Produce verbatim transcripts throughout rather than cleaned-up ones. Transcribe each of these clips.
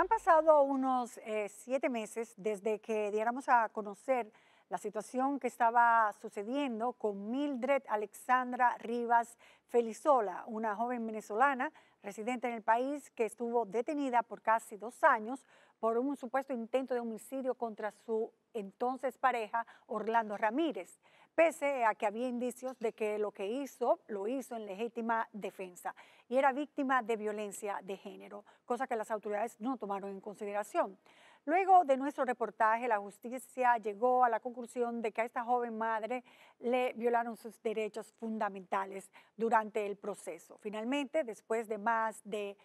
Han pasado unos eh, siete meses desde que diéramos a conocer la situación que estaba sucediendo con Mildred Alexandra Rivas Felizola, una joven venezolana residente en el país que estuvo detenida por casi dos años por un supuesto intento de homicidio contra su entonces pareja Orlando Ramírez, pese a que había indicios de que lo que hizo lo hizo en legítima defensa y era víctima de violencia de género, cosa que las autoridades no tomaron en consideración. Luego de nuestro reportaje, la justicia llegó a la conclusión de que a esta joven madre le violaron sus derechos fundamentales durante el proceso. Finalmente, después de más de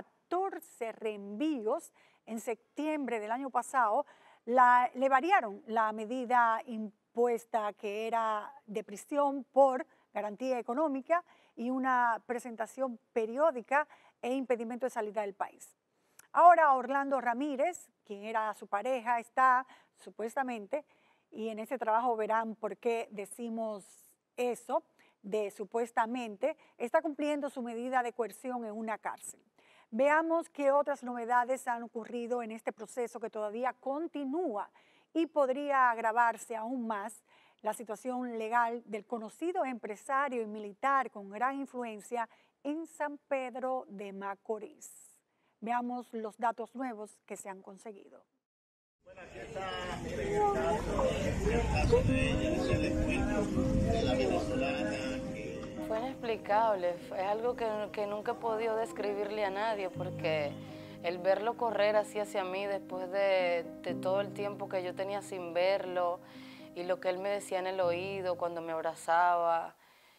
catorce reenvíos, en septiembre del año pasado, la, le variaron la medida impuesta, que era de prisión por garantía económica y una presentación periódica e impedimento de salida del país. Ahora Orlando Ramírez, quien era su pareja, está supuestamente, y en este trabajo verán por qué decimos eso, de supuestamente, está cumpliendo su medida de coerción en una cárcel. Veamos qué otras novedades han ocurrido en este proceso que todavía continúa y podría agravarse aún más la situación legal del conocido empresario y militar con gran influencia en San Pedro de Macorís. Veamos los datos nuevos que se han conseguido. Bueno, aquí está, miren el caso, el caso de ella, el encuentro de la venezolana. Que... Fue inexplicable, es algo que, que nunca he podido describirle a nadie, porque el verlo correr así hacia mí después de, de todo el tiempo que yo tenía sin verlo y lo que él me decía en el oído cuando me abrazaba,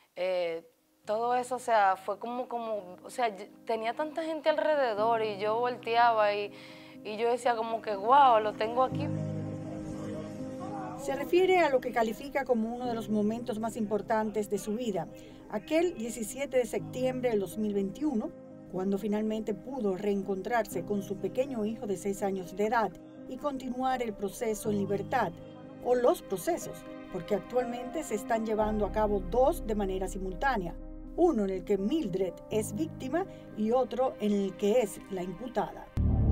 eh, todo eso, o sea, fue como, como, o sea, tenía tanta gente alrededor y yo volteaba y, y yo decía como que, wow, lo tengo aquí. Se refiere a lo que califica como uno de los momentos más importantes de su vida, aquel diecisiete de septiembre del dos mil veintiuno, cuando finalmente pudo reencontrarse con su pequeño hijo de seis años de edad y continuar el proceso en libertad, o los procesos, porque actualmente se están llevando a cabo dos de manera simultánea. Uno en el que Mildred es víctima y otro en el que es la imputada.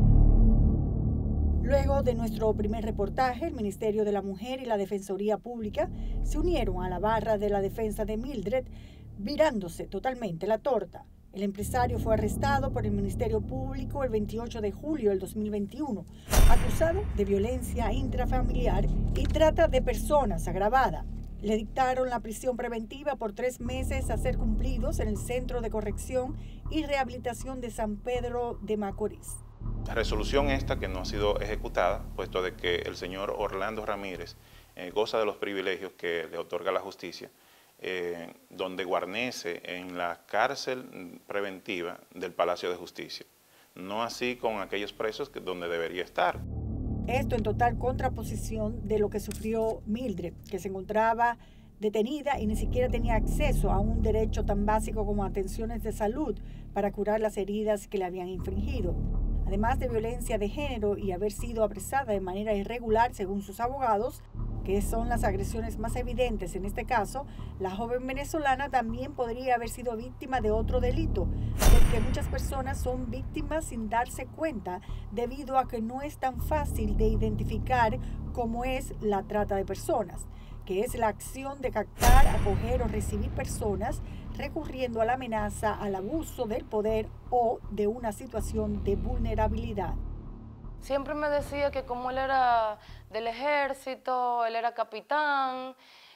Luego de nuestro primer reportaje, el Ministerio de la Mujer y la Defensoría Pública se unieron a la barra de la defensa de Mildred, virándose totalmente la torta. El empresario fue arrestado por el Ministerio Público el veintiocho de julio del dos mil veintiuno, acusado de violencia intrafamiliar y trata de personas agravada. Le dictaron la prisión preventiva por tres meses a ser cumplidos en el Centro de Corrección y Rehabilitación de San Pedro de Macorís. La resolución esta que no ha sido ejecutada, puesto de que el señor Orlando Ramírez eh, goza de los privilegios que le otorga la justicia, eh, donde guarnece en la cárcel preventiva del Palacio de Justicia, no así con aquellos presos que, donde debería estar. Esto en total contraposición de lo que sufrió Mildred, que se encontraba detenida y ni siquiera tenía acceso a un derecho tan básico como atenciones de salud para curar las heridas que le habían infligido. Además de violencia de género y haber sido apresada de manera irregular, según sus abogados, que son las agresiones más evidentes en este caso, la joven venezolana también podría haber sido víctima de otro delito, porque muchas personas son víctimas sin darse cuenta debido a que no es tan fácil de identificar como es la trata de personas, que es la acción de captar, acoger o recibir personas recurriendo a la amenaza, al abuso del poder o de una situación de vulnerabilidad. Siempre me decía que como él era del ejército, él era capitán,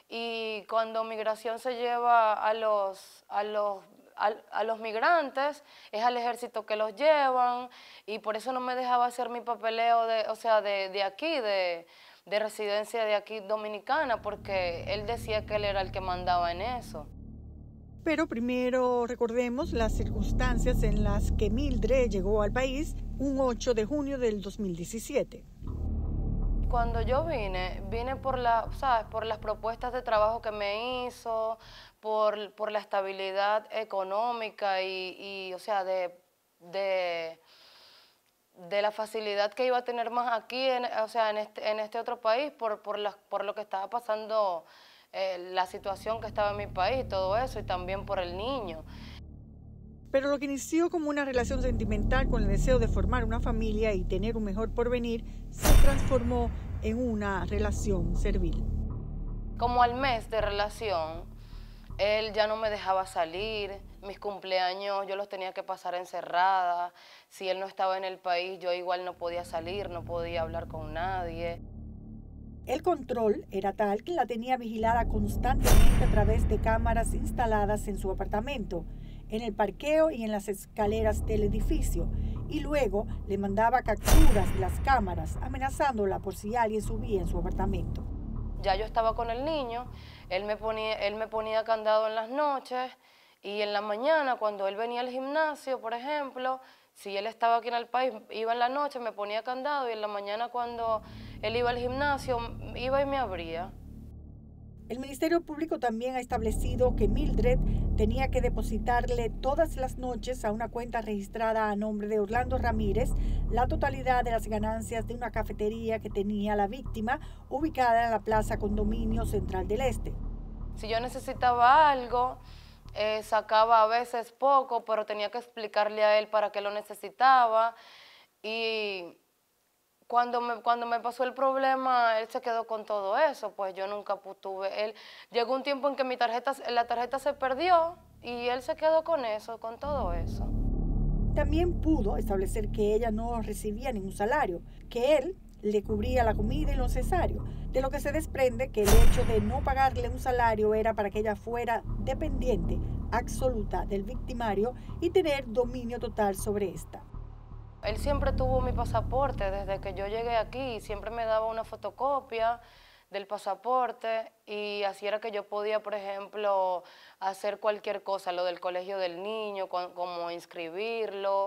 y cuando migración se lleva a los, a los, a, a los migrantes, es al ejército que los llevan, y por eso no me dejaba hacer mi papeleo de, o sea, de, de aquí, de, de residencia de aquí dominicana, porque él decía que él era el que mandaba en eso. Pero primero recordemos las circunstancias en las que Mildred llegó al país un ocho de junio del dos mil diecisiete. Cuando yo vine, vine por, la, ¿sabes? por las propuestas de trabajo que me hizo, por, por la estabilidad económica y, y o sea, de, de, de la facilidad que iba a tener más aquí, en, o sea, en este, en este otro país, por, por, la, por lo que estaba pasando, eh, la situación que estaba en mi país y todo eso, y también por el niño. Pero lo que inició como una relación sentimental con el deseo de formar una familia y tener un mejor porvenir se transformó en una relación servil. Como al mes de relación, él ya no me dejaba salir, mis cumpleaños yo los tenía que pasar encerrada, si él no estaba en el país yo igual no podía salir, no podía hablar con nadie. El control era tal que la tenía vigilada constantemente a través de cámaras instaladas en su apartamento, en el parqueo y en las escaleras del edificio, y luego le mandaba capturas de las cámaras amenazándola por si alguien subía en su apartamento. Ya yo estaba con el niño, él me ponía, él me ponía candado en las noches y en la mañana cuando él venía al gimnasio, por ejemplo, si él estaba aquí en el país, iba en la noche, me ponía candado y en la mañana cuando él iba al gimnasio, iba y me abría. El Ministerio Público también ha establecido que Mildred tenía que depositarle todas las noches a una cuenta registrada a nombre de Orlando Ramírez la totalidad de las ganancias de una cafetería que tenía la víctima ubicada en la Plaza Condominio Central del Este. Si yo necesitaba algo, eh, sacaba a veces poco, pero tenía que explicarle a él para qué lo necesitaba. Y Cuando me, cuando me pasó el problema, él se quedó con todo eso, pues yo nunca tuve, él, llegó un tiempo en que mi tarjeta, la tarjeta se perdió y él se quedó con eso, con todo eso. También pudo establecer que ella no recibía ningún salario, que él le cubría la comida y lo necesario, de lo que se desprende que el hecho de no pagarle un salario era para que ella fuera dependiente absoluta del victimario y tener dominio total sobre esta. Él siempre tuvo mi pasaporte desde que yo llegué aquí, siempre me daba una fotocopia del pasaporte y así era que yo podía, por ejemplo, hacer cualquier cosa, lo del colegio del niño, como inscribirlo,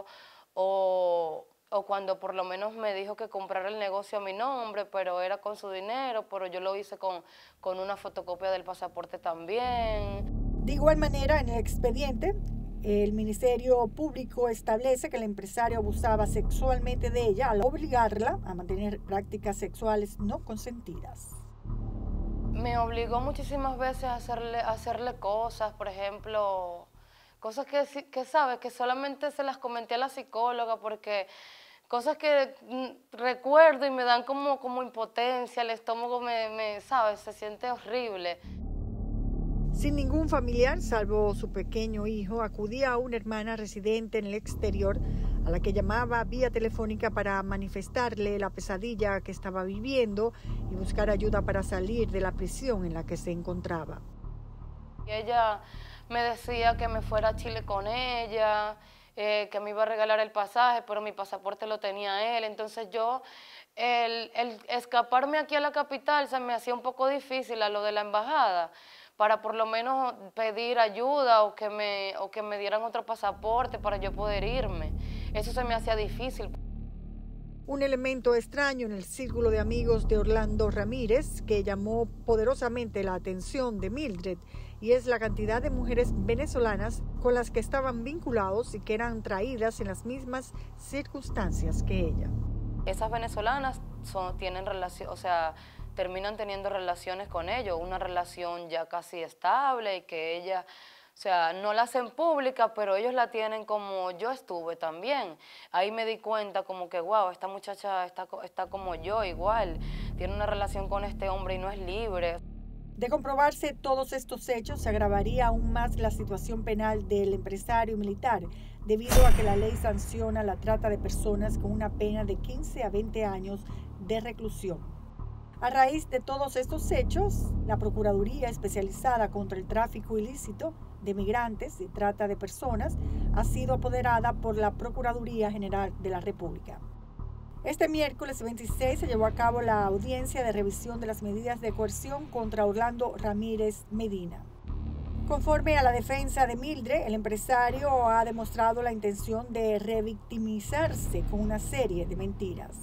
o, o cuando por lo menos me dijo que comprara el negocio a mi nombre, pero era con su dinero, pero yo lo hice con, con una fotocopia del pasaporte también. De igual manera, en el expediente, el Ministerio Público establece que el empresario abusaba sexualmente de ella al obligarla a mantener prácticas sexuales no consentidas. Me obligó muchísimas veces a hacerle, a hacerle cosas, por ejemplo, cosas que, que sabes, que solamente se las comenté a la psicóloga porque cosas que mm, recuerdo y me dan como, como impotencia, el estómago me, me, ¿sabes? Se siente horrible. Sin ningún familiar, salvo su pequeño hijo, acudía a una hermana residente en el exterior, a la que llamaba vía telefónica para manifestarle la pesadilla que estaba viviendo y buscar ayuda para salir de la prisión en la que se encontraba. Y ella me decía que me fuera a Chile con ella, eh, que me iba a regalar el pasaje, pero mi pasaporte lo tenía él. Entonces yo, el, el escaparme aquí a la capital se me hacía un poco difícil a lo de la embajada, para por lo menos pedir ayuda o que, me, o que me dieran otro pasaporte para yo poder irme. Eso se me hacía difícil. Un elemento extraño en el círculo de amigos de Orlando Ramírez que llamó poderosamente la atención de Mildred y es la cantidad de mujeres venezolanas con las que estaban vinculados y que eran traídas en las mismas circunstancias que ella. Esas venezolanas son, tienen relación, o sea, terminan teniendo relaciones con ellos, una relación ya casi estable y que ella, o sea, no la hacen pública, pero ellos la tienen como yo estuve también. Ahí me di cuenta como que, wow, esta muchacha está, está como yo igual, tiene una relación con este hombre y no es libre. De comprobarse todos estos hechos, se agravaría aún más la situación penal del empresario militar, debido a que la ley sanciona la trata de personas con una pena de quince a veinte años de reclusión. A raíz de todos estos hechos, la Procuraduría Especializada contra el Tráfico Ilícito de Migrantes y Trata de Personas ha sido apoderada por la Procuraduría General de la República. Este miércoles veintiséis se llevó a cabo la audiencia de revisión de las medidas de coerción contra Orlando Ramírez Medina. Conforme a la defensa de Mildred, el empresario ha demostrado la intención de revictimizarse con una serie de mentiras.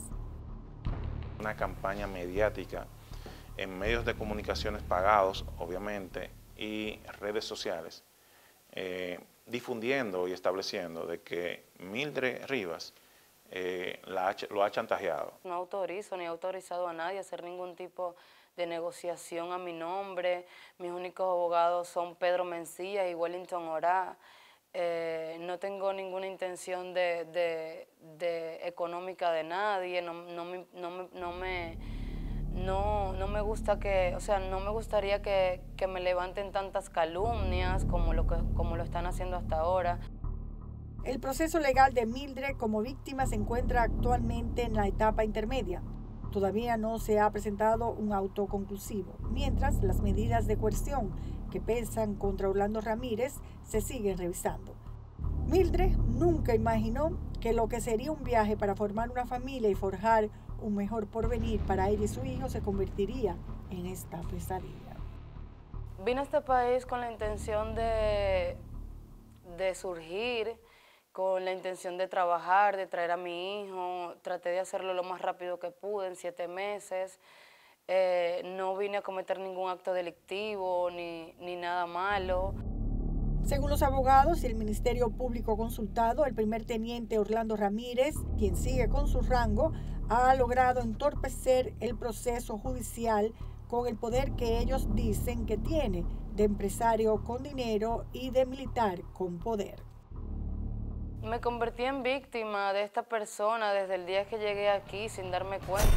Una campaña mediática en medios de comunicaciones pagados, obviamente, y redes sociales, eh, difundiendo y estableciendo de que Mildred Rivas eh, la, lo ha chantajeado. No autorizo ni he autorizado a nadie a hacer ningún tipo de negociación a mi nombre. Mis únicos abogados son Pedro Mencía y Wellington Orá. Eh, no tengo ninguna intención de, de, de económica de nadie, no, no, me, no, me, no, me, no, no me gusta que, o sea, no me gustaría que, que me levanten tantas calumnias como lo, que, como lo están haciendo hasta ahora. El proceso legal de Mildred como víctima se encuentra actualmente en la etapa intermedia. Todavía no se ha presentado un auto conclusivo, mientras las medidas de coerción que pesan contra Orlando Ramírez se siguen revisando. Mildred nunca imaginó que lo que sería un viaje para formar una familia y forjar un mejor porvenir para ella y su hijo se convertiría en esta pesadilla. Vine a este país con la intención de, de surgir, con la intención de trabajar, de traer a mi hijo. Traté de hacerlo lo más rápido que pude, en siete meses. Eh, no vine a cometer ningún acto delictivo ni, ni nada malo. Según los abogados y el Ministerio Público consultado, el primer teniente Orlando Ramírez, quien sigue con su rango, ha logrado entorpecer el proceso judicial con el poder que ellos dicen que tiene de empresario con dinero y de militar con poder. Me convertí en víctima de esta persona desde el día que llegué aquí sin darme cuenta.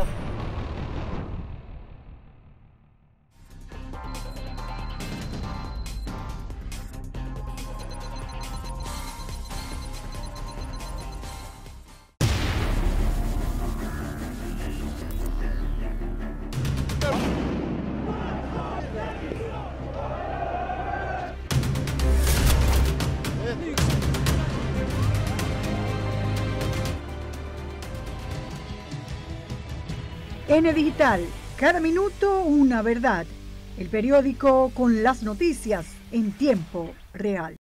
N Digital, cada minuto una verdad. El periódico con las noticias en tiempo real.